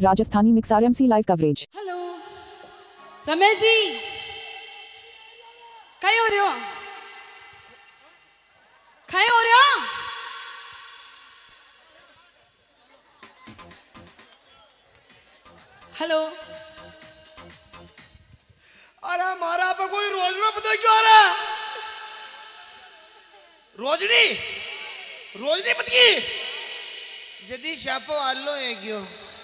Rajasthani mix RMC live coverage. Hello Ramesh ji, कहीं हो रहे हो? कहीं हो रहे हो? हेलो। अरे मारा पे कोई रोज में पता क्यों आ रहा है? रोजनी रोजनी पतकी जदी शापो आलो है क्यों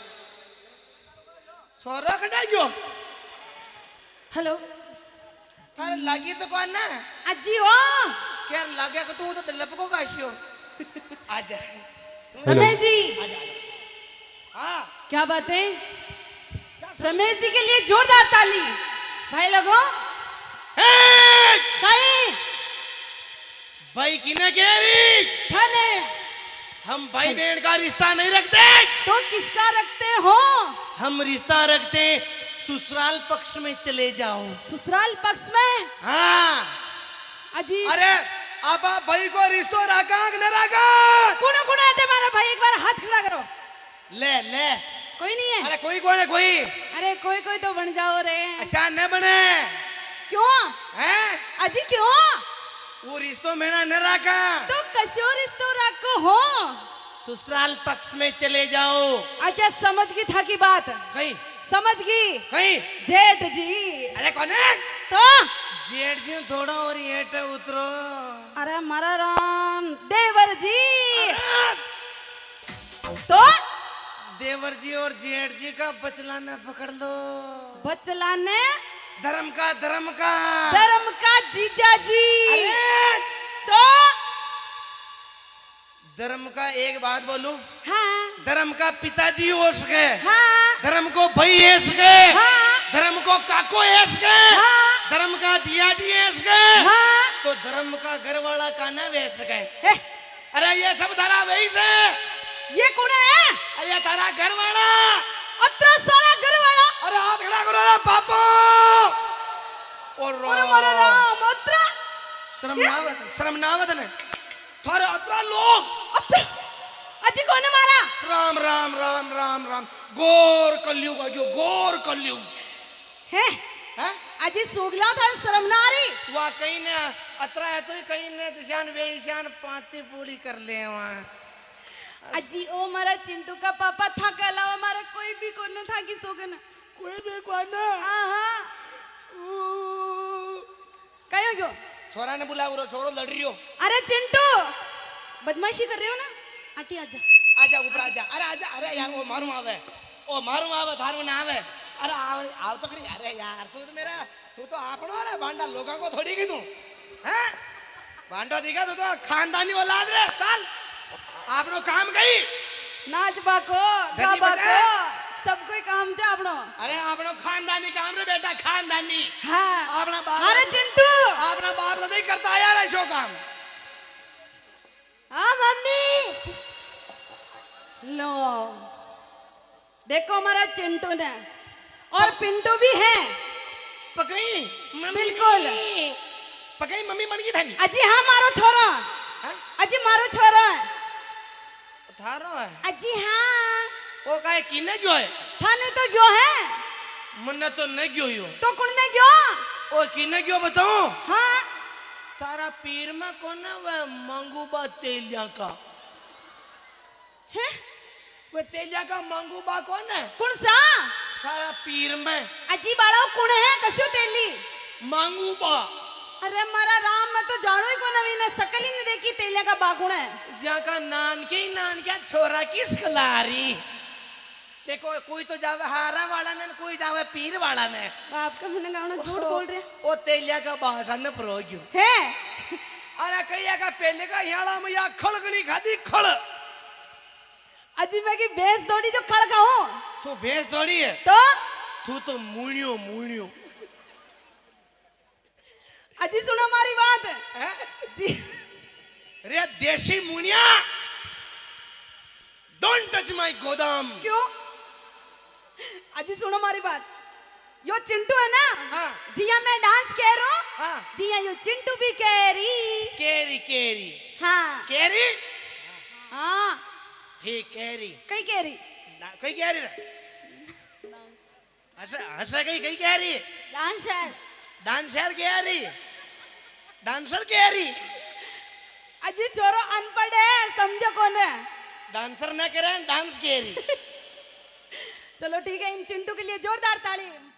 सोरा कटा क्यों? हेलो थारे लागी तो कौन ना अजी हो क्या लागे कि तू तो डल्लप को काशियो आजा रमेश जी। हाँ क्या बात है? रमेश जी के लिए जोरदार ताली भाई लोगों। कहीं भाई किने कह रही थाने हम भाई बहन का रिश्ता नहीं रखते। तो किसका रखते हो? हम रिश्ता रखते ससुराल पक्ष में चले जाओ। ससुराल पक्ष में? हाँ अजी अरे अब भाई को रिश्तो रखा कि नहीं रखा? कौन कौन है तुम्हारा भाई? एक बार हाथ खड़ा करो। ले ले कोई नहीं है? अरे कोई कौन है कोई? अरे कोई कोई तो बन जाओ रे। अच्छा न बने क्यों हैं? अजी क्यों? वो रिश्तो मेरा न रखा तो कशोर रिश्तो रखो हो। ससुराल पक्ष में चले जाओ। अच्छा समझ गई था की बात। कहीं समझ गई कहीं जेठ जी। अरे कौन है? तो जेठ जी थोड़ा और हेठ उतरो। अरे मारा राम देवर जी। तो देवर जी और जेठ जी का बचलाना पकड़ लो। बचलाने धर्म का धर्म का जीजा जी। अरे तो धर्म का एक बात बोलूं, हाँ धर्म का पिताजी हो सके, हाँ धर्म को भाई है सके, हाँ धर्म को काको है सके, हाँ धर्म का जिया जी है सके, हाँ तो धर्म का घर वाला काना वे सके। ए, अरे ये सब धारा वही से। ये कौन है? अरे तारा घर वाला। अत्र सारा घर वाला। अरे हाथ खड़ा करो रे पापा। और मारा राम अत्र शर्म ना आवत ने थारे अतरा लोग। अत्र अजी कौन है मारा? राम राम राम राम राम गोर कलयुग आ गयो, गोर कलयुग है हैं? अजी सुगला था शर्म ना आ रही। वहाँ कहीं ने अतरा है तो कहीं ने दिशान वेशान पाती पूरी कर ले वहाँ। अजी ओ मारा चिंटू का पापा था के अलावा मारा कोई भी कौन था कि सोगन कोई भी कौन ना हाँ कहीं क्यों? छोरा ने बुला वो छोरो लड़ रही हो। अरे चिंटू बदमाशी कर रहे हो ना? आंटी आजा आजा ऊपर आजा। अरे आजा। अरे यार वो मारू आवे धारू ना आवे। अरे आओ तो करी। अरे यार तू तो आपनो अरे भांडा लोगों को थोड़ी की तू हैं? भांडा दिखा तो खानदानी औलाद रे। चल आपनो काम गई नाच बाको गा बाको सब कोई काम जा आपनो। अरे आपनो खानदानी काम रे बेटा, खानदानी। हाँ अपना बाप अरे चिंटू अपना बाप तो नहीं करता यार ऐसो काम। हाँ मम्मी लो देखो हमारा चिंटू ने और पिंटू भी है। पकई बिल्कुल पकई मम्मी मन की थानी। अजी हाँ मारो छोरा। अजी मारो छोरा थारो है अजी हाँ। वो काहे किने गयो है? थाने तो गयो है। मन्ने तो नहीं गयो यो। तो कौन ने गयो? ओ किने गयो बताऊं? हाँ तारा पीर में कौन है वह मंगूबा तेलिया का? है वह तेलिया का मंगूबा कौन है? कौन सा? तारा पीर में अजी बाड़ाओ कौन है? कस्यो तेली मंगूबा। अरे मारा राम मैं तो जानो ही कौन अभी ने सकल ही नहीं देखी तेलिया का बागुण है। जहाँ का नान के छोरा की स्कलारी। देखो कोई तो जावे हारा वाला ने, कोई जावे पीर वाला ने। बाप का मैंने गाना झूठ बोल रहे ओ तेलिया का भाषा ने प्रोग्यो है। अरे कहिया का पहले का याला में या खड़गनी खादी खड़। अजी मैं की भैंस दौड़ी जो खड़ खाऊं। तू भैंस दौड़ी है तो तू तो मुनियो अजी सुनो हमारी बात जी। रे देशी मुनिया डोंट टच माय गोदाम। क्यों? अजी सुनो हमारी बात। यो चिंटू है ना? हाँ जिया मैं डांस कह रहा हूँ। हाँ जिया यो चिंटू भी कह रही। केरी हाँ केरी हाँ ठीक केरी कई कह रही ना कोई कह रही रे हंसा कही कह रही डांसर डांसर कह रही डांसर कह रही अजी छोरो अनपढ़ है समझो कौन है डांसर ना करे डांस कह रही चलो ठीक है इन चिंटू के लिए जोरदार ताली